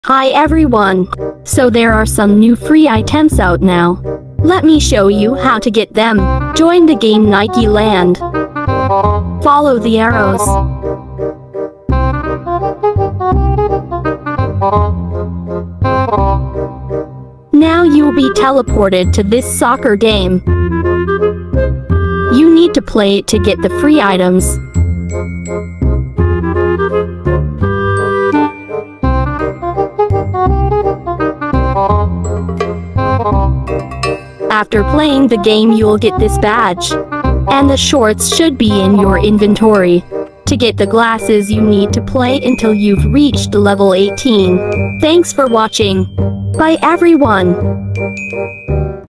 Hi everyone! So there are some new free items out now. Let me show you how to get them. Join the game Nike Land. Follow the arrows. Now you will be teleported to this soccer game. You need to play it to get the free items. After playing the game, you'll get this badge. And the shorts should be in your inventory. To get the glasses, you need to play until you've reached level 18. Thanks for watching. Bye everyone.